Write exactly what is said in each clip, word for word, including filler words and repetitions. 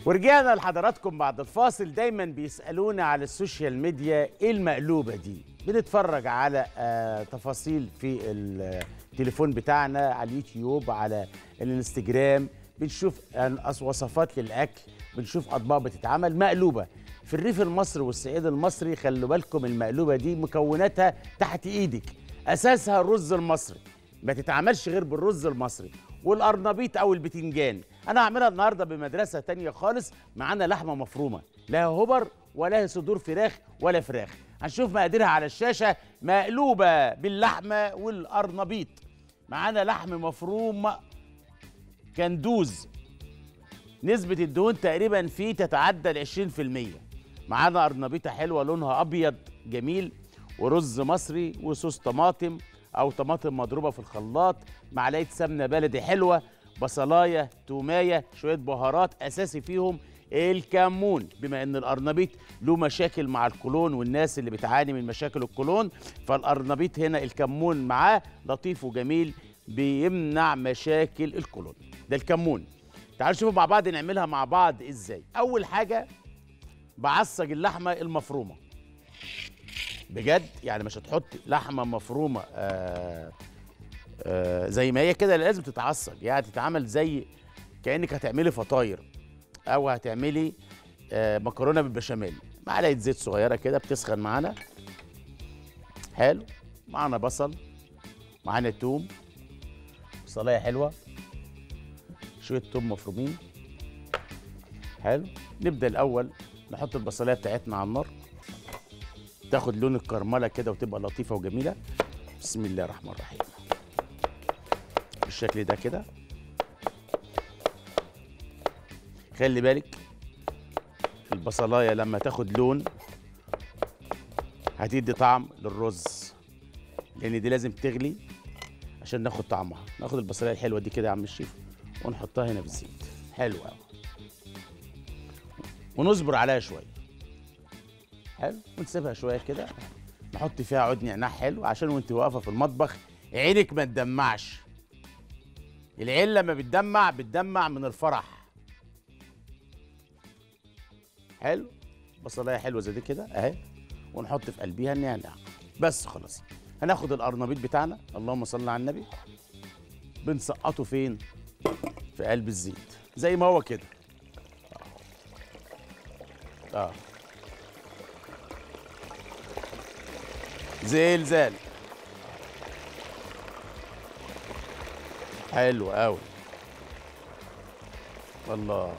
ورجعنا لحضراتكم بعد الفاصل. دايما بيسألونا على السوشيال ميديا ايه المقلوبة دي. بنتفرج على آه تفاصيل في التليفون بتاعنا، على اليوتيوب، على الانستجرام، بنشوف وصفات للأكل، بنشوف أطباق بتتعمل مقلوبة. في الريف المصري والصعيد المصري خلوا بالكم المقلوبة دي مكوناتها تحت ايدك. أساسها الرز المصري، ما تتعملش غير بالرز المصري والقرنبيط او البتنجان. انا هعملها النهارده بمدرسه تانية خالص. معانا لحمه مفرومه، لا هبر ولا صدور فراخ ولا فراخ. هنشوف مقاديرها على الشاشه. مقلوبه باللحمه والقرنبيط. معانا لحم مفروم كندوز، نسبه الدهون تقريبا فيه تتعدى ال عشرين في المية. معانا قرنبيطه حلوه لونها ابيض جميل، ورز مصري، وصوص طماطم او طماطم مضروبه في الخلاط، معلقه سمنه بلدي حلوه، بصلايه، تومايه، شويه بهارات. اساسي فيهم الكمون، بما ان القرنبيط له مشاكل مع القولون، والناس اللي بتعاني من مشاكل القولون فالقرنبيط هنا الكمون معاه لطيف وجميل، بيمنع مشاكل القولون. ده الكمون. تعالوا نشوفوا مع بعض نعملها مع بعض ازاي. اول حاجه بعصج اللحمه المفرومه بجد، يعني مش هتحط لحمه مفرومه آآ آآ زي ما هي كده، لازم تتعصج، يعني تتعمل زي كانك هتعملي فطاير او هتعملي مكرونه بالبشاميل. معلقه زيت صغيره كده بتسخن معانا. حلو. معانا بصل، معانا توم، بصلايه حلوه، شويه توم مفرومين. حلو. نبدا الاول نحط البصلايه بتاعتنا على النار تاخد لون الكرمله كده وتبقى لطيفه وجميله. بسم الله الرحمن الرحيم. بالشكل ده كده. خلي بالك البصلايه لما تاخد لون هتدي طعم للرز، لان دي لازم تغلي عشان ناخد طعمها. ناخد البصلايه الحلوه دي كده يا عم الشيف ونحطها هنا في الزيت. حلو قوي. ونصبر عليها شويه. حلو. ونسيبها شويه كده، نحط فيها عود نعناع حلو عشان وانت واقفه في المطبخ عينك ما تدمعش. العين لما بتدمع بتدمع من الفرح. حلو. بصلايه حلوه زي دي كده اهي، ونحط في قلبيها النعناع. بس خلاص. هناخد القرنبيط بتاعنا، اللهم صل على النبي، بنسقطه فين؟ في قلب الزيت زي ما هو كده. اه, آه. زلزال. حلو قوي. الله.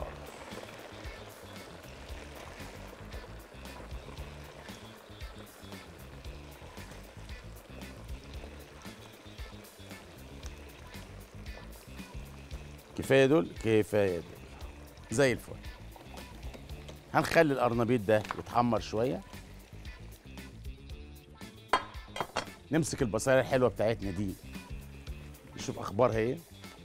كفايه دول، كفايه دول زي الفل. هنخلي القرنبيط ده يتحمر شويه. نمسك البصلايه الحلوه بتاعتنا دي نشوف اخبارها ايه.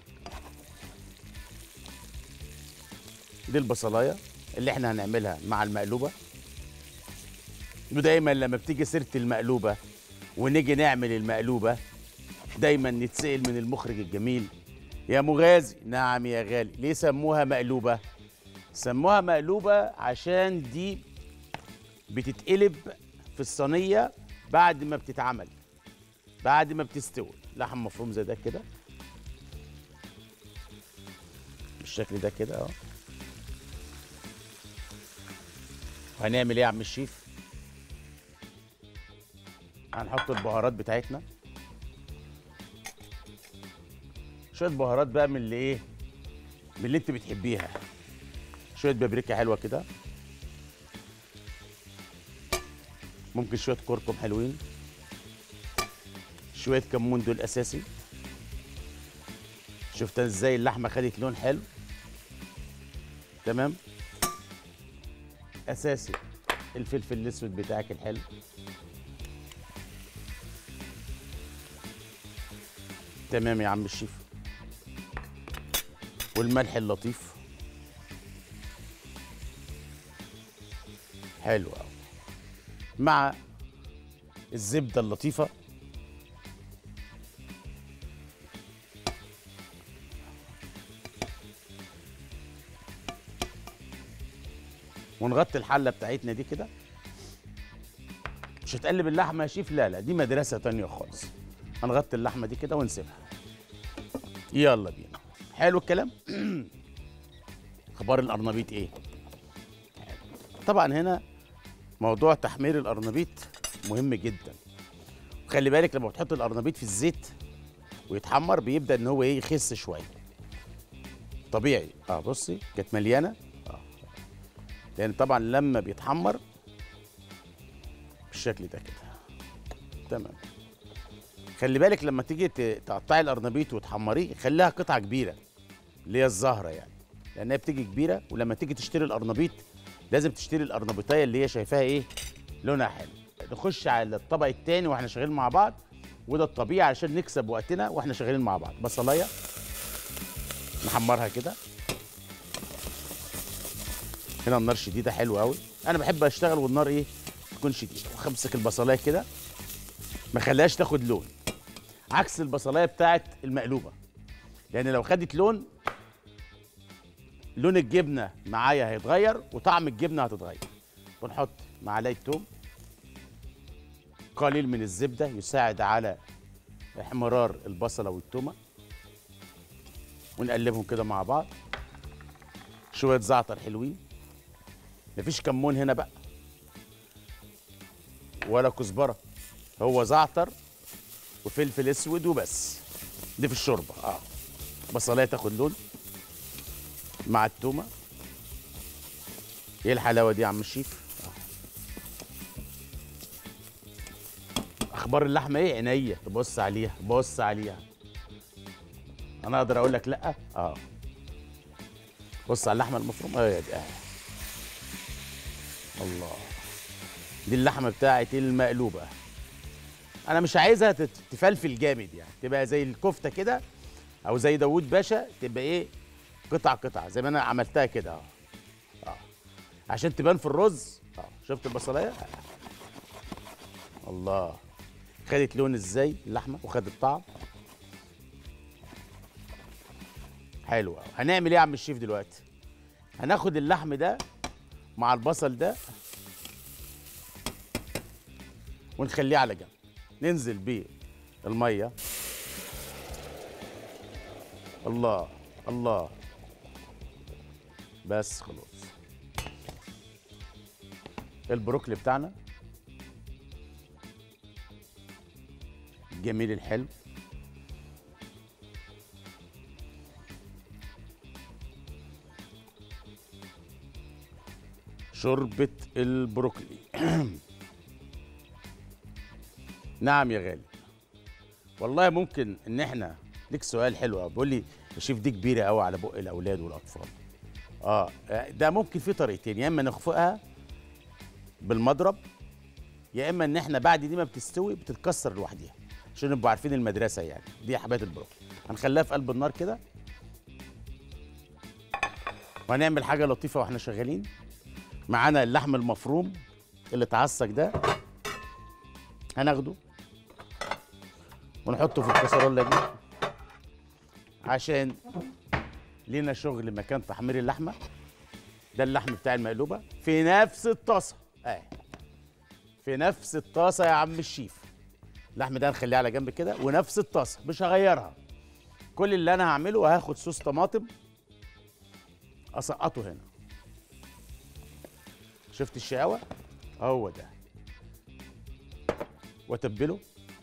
دي البصلايه اللي احنا هنعملها مع المقلوبه. ودايما لما بتيجي سيره المقلوبه ونيجي نعمل المقلوبه دايما نتسأل من المخرج الجميل يا مغازي. نعم يا غالي. ليه سموها مقلوبه؟ سموها مقلوبه عشان دي بتتقلب في الصينيه بعد ما بتتعمل، بعد ما بتستوي. لحم مفروم زي ده كده بالشكل ده كده اهو. هنعمل ايه يا عم الشيف؟ هنحط البهارات بتاعتنا، شويه بهارات بقى من اللي ايه، من اللي انت بتحبيها. شويه بابريكا حلوه كده، ممكن شويه كركم حلوين، شويه كمون دول اساسي. شفت ازاي اللحمه خدت لون حلو؟ تمام. اساسي الفلفل الاسود بتاعك الحلو. تمام يا عم الشيف. والملح اللطيف. حلو قوي. مع الزبده اللطيفه. ونغطي الحله بتاعتنا دي كده. مش هتقلب اللحمه يا شيف، لا لا، دي مدرسه تانية خالص. هنغطي اللحمه دي كده ونسيبها. يلا بينا. حلو الكلام. اخبار القرنبيط ايه؟ طبعا هنا موضوع تحمير القرنبيط مهم جدا. وخلي بالك لما بتحط القرنبيط في الزيت ويتحمر بيبدا ان هو ايه، يخس شويه. طبيعي. اه بصي كانت مليانه. اه لان طبعا لما بيتحمر بالشكل ده كده. تمام. خلي بالك لما تيجي تقطعي القرنبيط وتحمريه خليها قطعه كبيره، اللي هي الزهره يعني، لانها بتيجي كبيره. ولما تيجي تشتري القرنبيط لازم تشتري القرنبيطايه اللي هي شايفاها ايه، لونها حلو. نخش على الطبق التاني واحنا شغالين مع بعض، وده الطبيعي علشان نكسب وقتنا واحنا شغالين مع بعض. بصلايه نحمرها كده. هنا النار شديده حلوه قوي. انا بحب اشتغل والنار ايه، تكون شديده. وامسك البصلايه كده ما خليهاش تاخد لون، عكس البصلايه بتاعت المقلوبه، لان لو خدت لون لون الجبنه معايا هيتغير وطعم الجبنه هتتغير. ونحط معلقه توم، قليل من الزبده يساعد على احمرار البصله والتومه، ونقلبهم كده مع بعض. شويه زعتر حلوين، مفيش كمون هنا بقى ولا كزبره، هو زعتر وفلفل اسود وبس. دي في الشوربه. اه بصلايه تاخد لون مع التومه. ايه الحلاوه دي يا عم الشيف؟ آه. اخبار اللحمه ايه؟ عينيا تبص عليها، بص عليها. انا اقدر اقول لك لا؟ اه بص على اللحمه المفرومه. اه دي آه. الله، دي اللحمه بتاعت المقلوبه. انا مش عايزها تفلفل جامد يعني، تبقى زي الكفته كده او زي داوود باشا، تبقى ايه، قطع قطع زي ما انا عملتها كده. اه اه عشان تبان في الرز. اه شفت البصلايه؟ آه. الله، خدت لون ازاي اللحمه وخدت طعم حلو قوي. هنعمل ايه يا عم الشيف دلوقتي؟ هناخد اللحم ده مع البصل ده ونخليه على جنب. ننزل بيه الميه. الله الله، بس خلاص. البروكلي بتاعنا الجميل الحلو، شوربة البروكلي. نعم يا غالي. والله ممكن ان احنا ليك سؤال حلو قوي، بيقول لي يا شيف دي كبيره قوي على بق الاولاد والاطفال. اه ده ممكن في طريقتين، يا اما نخفقها بالمضرب، يا اما ان احنا بعد دي ما بتستوي بتتكسر لوحديها، عشان نبقوا عارفين المدرسه يعني. دي حبايه البروكلي هنخليها في قلب النار كده. وهنعمل حاجه لطيفه واحنا شغالين. معانا اللحم المفروم اللي اتعصج ده، هناخده ونحطه في الكسرولة دي عشان لينا شغل مكان تحمير اللحمه. ده اللحم بتاع المقلوبه في نفس الطاسه. اه في نفس الطاسه يا عم الشيف. اللحم ده هنخليه على جنب كده، ونفس الطاسه مش هغيرها. كل اللي انا هعمله هاخد صوص طماطم اسقطه هنا. شفت الشقاوه؟ هو ده. واتبله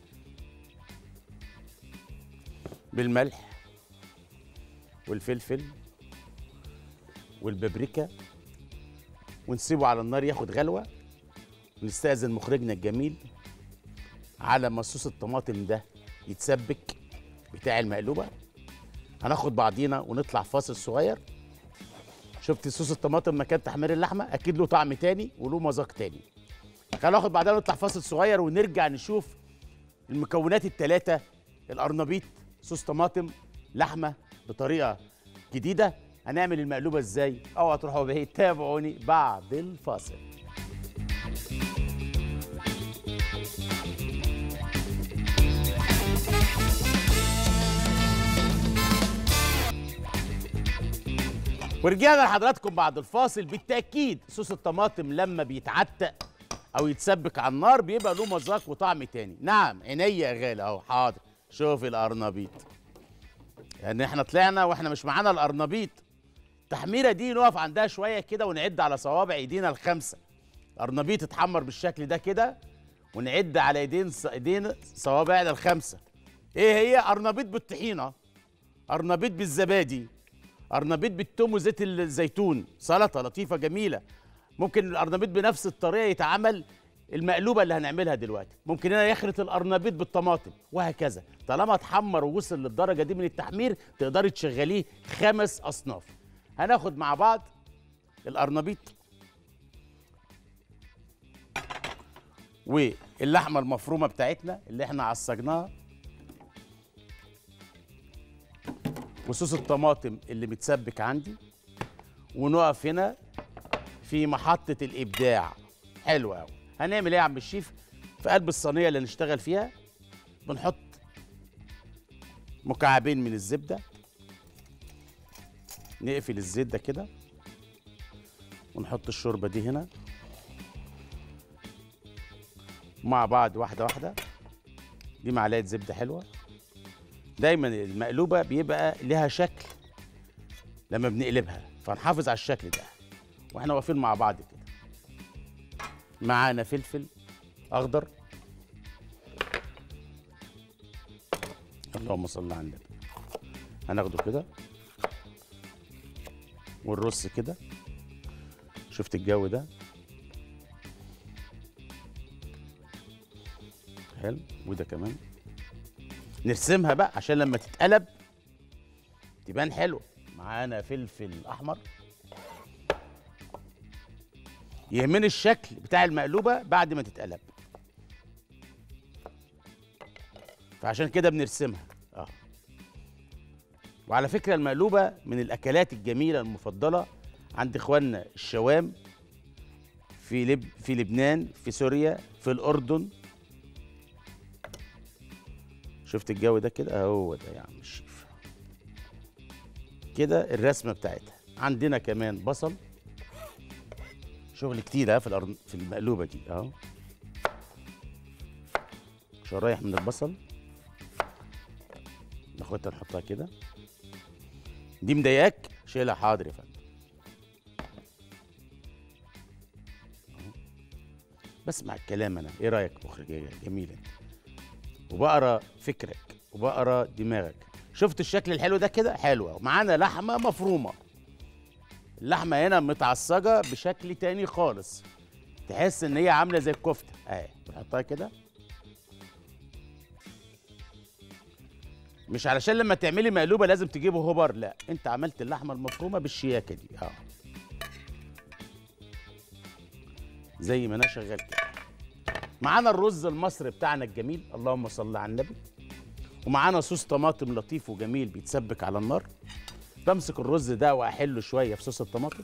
بالملح والفلفل والبابريكا، ونسيبه على النار ياخد غلوه. ونستأذن مخرجنا الجميل على ما صوص الطماطم ده يتسبك بتاع المقلوبه. هناخد بعضينا ونطلع فاصل صغير. شفت صوص الطماطم مكان تحمير اللحمه اكيد له طعم تاني وله مذاق تاني. خلينا ناخد بعدها ونطلع فاصل صغير ونرجع نشوف المكونات الثلاثه: القرنبيط، صوص طماطم، لحمه بطريقه جديده. هنعمل المقلوبه ازاي؟ اوعوا تروحوا بعيد، تابعوني بعد الفاصل. ورجعنا لحضراتكم بعد الفاصل. بالتأكيد صوص الطماطم لما بيتعتق أو يتسبك على النار بيبقى له مذاق وطعم تاني. نعم عينيا يا غالي أهو. حاضر. شوف القرنبيط، يعني احنا طلعنا واحنا مش معانا القرنبيط. التحميرة دي نقف عندها شوية كده ونعد على صوابع ايدينا الخمسة. القرنبيط اتحمر بالشكل ده كده ونعد على ايدين ايدين صوابعنا الخمسة. ايه هي؟ قرنبيط بالطحينة، قرنبيط بالزبادي، قرنبيط بالثوم وزيت الزيتون، سلطه لطيفه جميله. ممكن القرنبيط بنفس الطريقه يتعمل المقلوبه اللي هنعملها دلوقتي، ممكن هنا يخلط القرنبيط بالطماطم وهكذا. طالما اتحمر ووصل للدرجه دي من التحمير تقدري تشغليه خمس اصناف. هناخد مع بعض القرنبيط واللحمه المفرومه بتاعتنا اللي احنا عصجناها وصوص الطماطم اللي متسبك عندي، ونقف هنا في محطة الإبداع. حلو قوي. هنعمل إيه يا عم الشيف؟ في قلب الصينية اللي نشتغل فيها بنحط مكعبين من الزبدة، نقفل الزيت ده كده ونحط الشوربة دي هنا مع بعض واحدة واحدة. دي معلقة زبدة حلوة. دايما المقلوبة بيبقى لها شكل لما بنقلبها، فنحافظ على الشكل ده واحنا واقفين مع بعض كده. معانا فلفل اخضر، اللهم صل على النبي. هناخده كده والرص كده. شفت الجو ده؟ حلو. وده كمان نرسمها بقى عشان لما تتقلب تبان حلوه. معانا فلفل احمر. يهمني الشكل بتاع المقلوبه بعد ما تتقلب، فعشان كده بنرسمها. اه وعلى فكره المقلوبه من الاكلات الجميله المفضله عند اخواننا الشوام في لب في لبنان، في سوريا، في الاردن. شفت الجو ده كده؟ هو ده يا عم الشيف. كده الرسمه بتاعتها. عندنا كمان بصل، شغل كتير ها في الأرض في المقلوبه دي اهو. شرايح من البصل ناخدها نحطها كده. دي مضايقاك؟ شيلها. حاضر يا فندم. بسمع الكلام انا. ايه رايك مخرجيه جميله؟ وبقرا فكرك وبقرا دماغك. شفت الشكل الحلو ده كده؟ حلوه. ومعانا لحمه مفرومه. اللحمه هنا متعصجه بشكل تاني خالص، تحس ان هي عامله زي الكفته اهي. بنحطها كده مش علشان لما تعملي مقلوبه لازم تجيبه هوبر، لا، انت عملت اللحمه المفرومه بالشياكه دي اه زي ما انا شغال كده. معانا الرز المصري بتاعنا الجميل، اللهم صل على النبي. ومعانا صوص طماطم لطيف وجميل بيتسبك على النار. بمسك الرز ده واحله شويه في صوص الطماطم.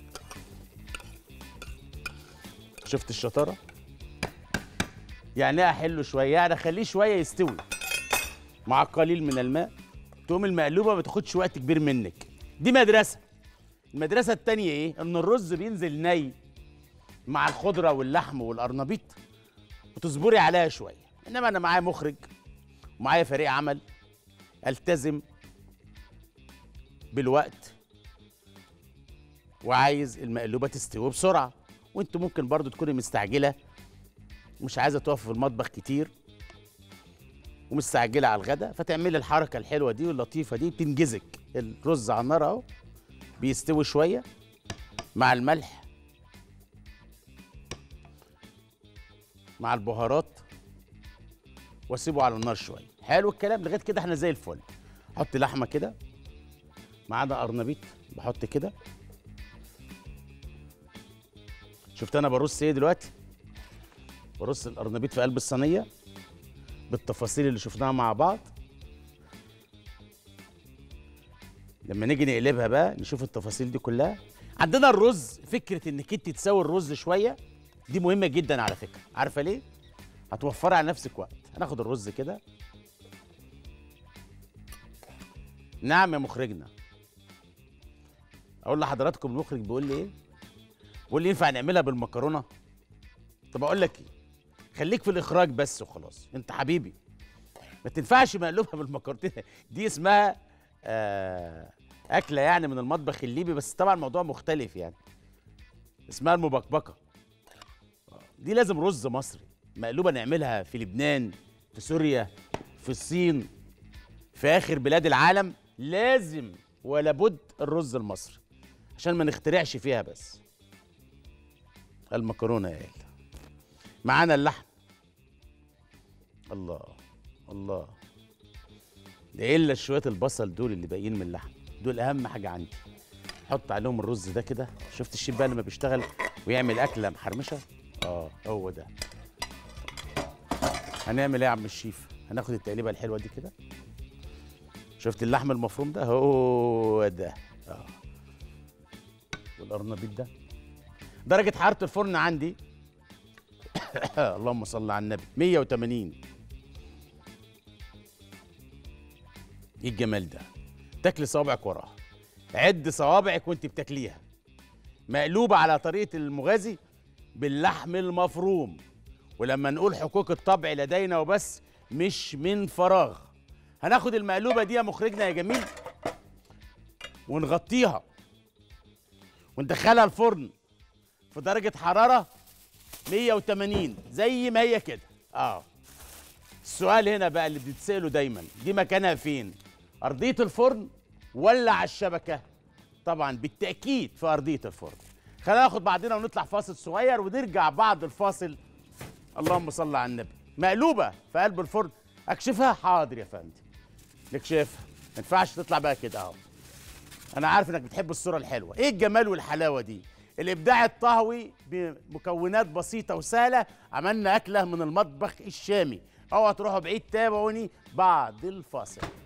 شفت الشطاره؟ يعني ايه احله شويه؟ يعني اخليه شويه يستوي مع قليل من الماء، تقوم المقلوبه ما تاخدش وقت كبير منك. دي مدرسه. المدرسه التانيه ايه؟ ان الرز بينزل ني مع الخضره واللحم والقرنبيط وتصبري عليها شويه. انما انا معايا مخرج ومعايا فريق عمل التزم بالوقت وعايز المقلوبه تستوي بسرعه، وانت ممكن برضو تكوني مستعجله مش عايزه تقف في المطبخ كتير ومستعجله على الغدا، فتعملي الحركه الحلوه دي واللطيفه دي تنجزك. الرز على النار اهو بيستوي شويه مع الملح مع البهارات واسيبه على النار شويه. حلو الكلام لغايه كده احنا زي الفل. حط لحمه كده، معانا قرنبيط بحط كده. شفت انا برص ايه دلوقتي؟ برص القرنبيط في قلب الصينيه بالتفاصيل اللي شفناها مع بعض. لما نيجي نقلبها بقى نشوف التفاصيل دي كلها. عندنا الرز، فكره انك انت تسوي الرز شويه دي مهمه جدا على فكره. عارفه ليه؟ هتوفري على نفسك وقت. هناخد الرز كده. نعم يا مخرجنا. اقول لحضراتكم المخرج بيقول لي ايه؟ بيقول لي ينفع نعملها بالمكرونه؟ طب اقول لك ايه؟ خليك في الاخراج بس وخلاص، انت حبيبي. ما تنفعش مقلوبه بالمكرونه دي اسمها آه اكله يعني من المطبخ الليبي، بس طبعا الموضوع مختلف يعني. اسمها المبكبكه. دي لازم رز مصري. مقلوبه نعملها في لبنان، في سوريا، في الصين، في اخر بلاد العالم، لازم ولا بد الرز المصري عشان ما نخترعش فيها. بس المكرونه يا قال معانا اللحم. الله الله، ده الا شويه البصل دول اللي باقيين من اللحم، دول اهم حاجه عندي. حط عليهم الرز ده كده. شفت الشيف بقى لما بيشتغل ويعمل اكله محرمشه؟ اه هو ده. هنعمل ايه يا عم الشيف؟ هناخد التقليبه الحلوه دي كده. شفت اللحم المفروم ده؟ هو ده. اه والقرنبيط ده. درجه حراره الفرن عندي اللهم صل على النبي مية وتمانين. ايه الجمال ده؟ تاكلي صوابعك وراها. عد صوابعك وانت بتاكليها. مقلوبه على طريقه المغازي باللحم المفروم. ولما نقول حقوق الطبع لدينا وبس مش من فراغ. هناخد المقلوبه دي يا مخرجنا يا جميل ونغطيها وندخلها الفرن في درجه حراره مية وتمانين زي ما هي كده. اه السؤال هنا بقى اللي بتتسأله دايما، دي مكانها فين؟ ارضيه الفرن ولا على الشبكه؟ طبعا بالتاكيد في ارضيه الفرن. خلينا ناخد بعضنا ونطلع فاصل صغير ونرجع بعد الفاصل. اللهم صل على النبي. مقلوبه في قلب الفرن اكشفها؟ حاضر يا فندم نكشفها. ما ينفعش تطلع بقى كده اهو. انا عارف انك بتحب الصوره الحلوه. ايه الجمال والحلاوه دي؟ الابداع الطهوي بمكونات بسيطه وسهله عملنا اكله من المطبخ الشامي. اوعى تروحوا بعيد، تابعوني بعد الفاصل.